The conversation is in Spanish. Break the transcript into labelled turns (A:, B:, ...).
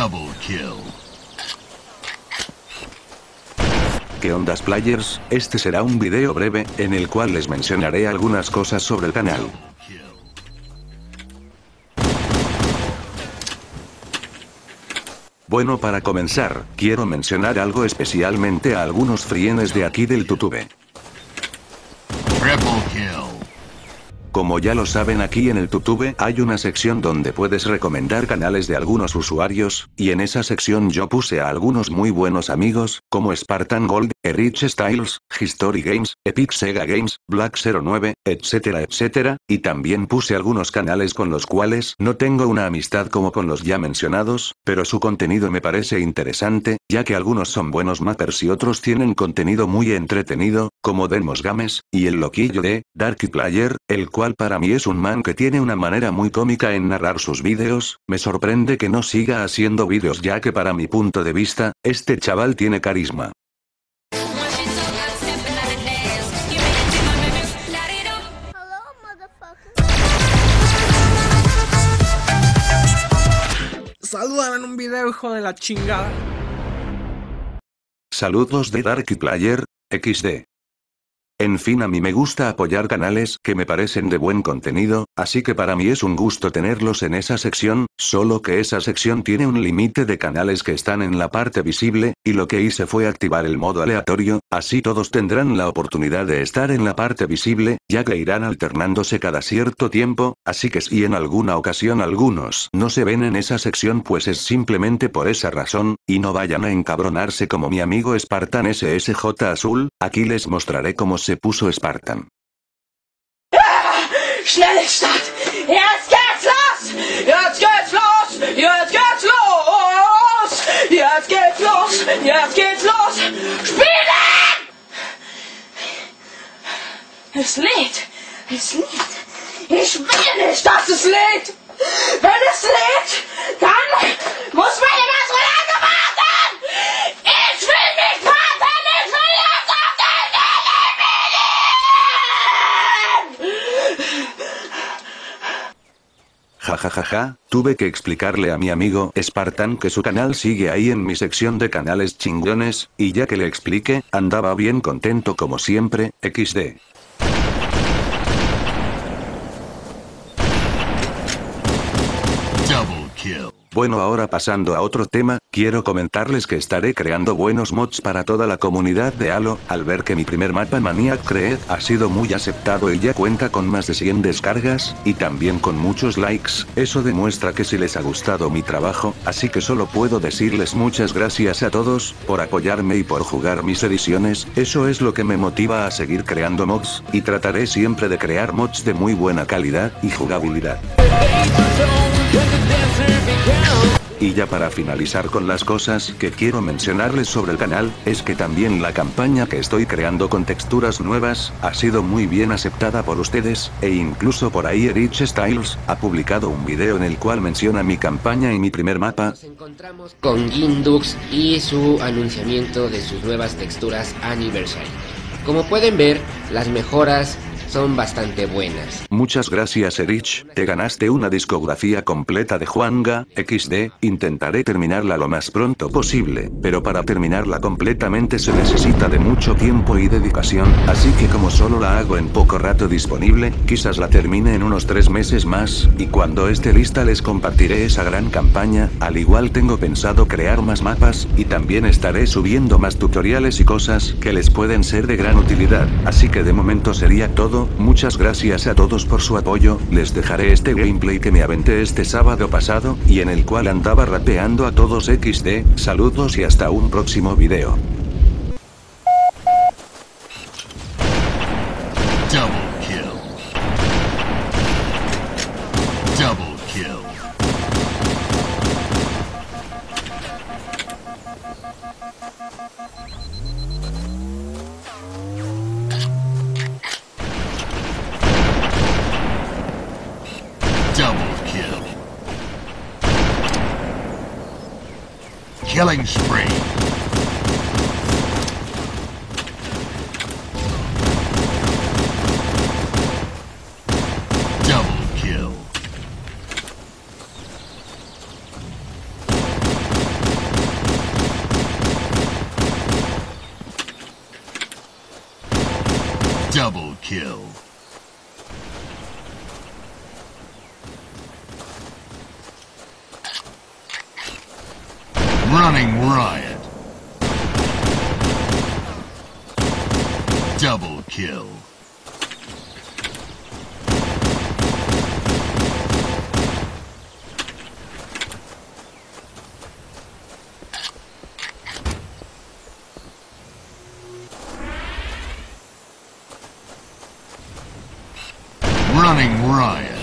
A: Double kill.
B: ¿Qué ondas, players? Este será un video breve, en el cual les mencionaré algunas cosas sobre el canal. Bueno, para comenzar, quiero mencionar algo especialmente a algunos frienes de aquí del YouTube.
A: Triple kill.
B: Como ya lo saben, aquí en el YouTube hay una sección donde puedes recomendar canales de algunos usuarios, y en esa sección yo puse a algunos muy buenos amigos, como Spartan Gold, Erich Styles, History Games, Epic Sega Games, Black09, etcétera etcétera, y también puse algunos canales con los cuales no tengo una amistad como con los ya mencionados, pero su contenido me parece interesante, ya que algunos son buenos mappers y otros tienen contenido muy entretenido, como Demos Games, y el loquillo de Darky Player, el cual para mí es un man que tiene una manera muy cómica en narrar sus vídeos. Me sorprende que no siga haciendo vídeos, ya que para mi punto de vista, este chaval tiene carisma.
C: Salúdame en un video, hijo de la chingada.
B: Saludos de Darky Player, XD. En fin, a mí me gusta apoyar canales que me parecen de buen contenido, así que para mí es un gusto tenerlos en esa sección, solo que esa sección tiene un límite de canales que están en la parte visible, y lo que hice fue activar el modo aleatorio, así todos tendrán la oportunidad de estar en la parte visible, ya que irán alternándose cada cierto tiempo, así que si en alguna ocasión algunos no se ven en esa sección, pues es simplemente por esa razón, y no vayan a encabronarse como mi amigo Spartan SSJ Azul. Aquí les mostraré cómo se puso Spartan.
D: Schnellstadt! Jetzt geht's los! Jetzt geht's los! Jetzt geht's los! Jetzt geht's los! Jetzt geht's los! Spielen! Es lädt! Es lädt! Ich will nicht, dass es lädt! Wenn es lädt, dann muss man immer so lange warten! Ich will nicht warten! Ich will jetzt auf
B: Jajajaja, tuve que explicarle a mi amigo Spartan que su canal sigue ahí en mi sección de canales chingones, y ya que le expliqué, andaba bien contento como siempre, XD.
A: Double kill.
B: Bueno, ahora pasando a otro tema, quiero comentarles que estaré creando buenos mods para toda la comunidad de Halo, al ver que mi primer mapa Maniac Creed ha sido muy aceptado y ya cuenta con más de 100 descargas, y también con muchos likes. Eso demuestra que sí les ha gustado mi trabajo, así que solo puedo decirles muchas gracias a todos, por apoyarme y por jugar mis ediciones. Eso es lo que me motiva a seguir creando mods, y trataré siempre de crear mods de muy buena calidad y jugabilidad. Y ya para finalizar con las cosas que quiero mencionarles sobre el canal, es que también la campaña que estoy creando con texturas nuevas, ha sido muy bien aceptada por ustedes, e incluso por ahí Erich Styles ha publicado un video en el cual menciona mi campaña y mi primer mapa.
E: Nos encontramos con Gindux y su anunciamiento de sus nuevas texturas Anniversary. Como pueden ver, las mejoras son bastante buenas.
B: Muchas gracias, Erich, te ganaste una discografía completa de Juanga, XD, intentaré terminarla lo más pronto posible, pero para terminarla completamente se necesita de mucho tiempo y dedicación, así que como solo la hago en poco rato disponible, quizás la termine en unos 3 meses más, y cuando esté lista les compartiré esa gran campaña. Al igual tengo pensado crear más mapas, y también estaré subiendo más tutoriales y cosas que les pueden ser de gran utilidad, así que de momento sería todo. Muchas gracias a todos por su apoyo. Les dejaré este gameplay que me aventé este sábado pasado, y en el cual andaba rapeando a todos. XD, saludos y hasta un próximo video.
A: Double kill. Double kill. Double kill. Killing spree. Double kill. Double kill. Running riot. Double kill. Running riot.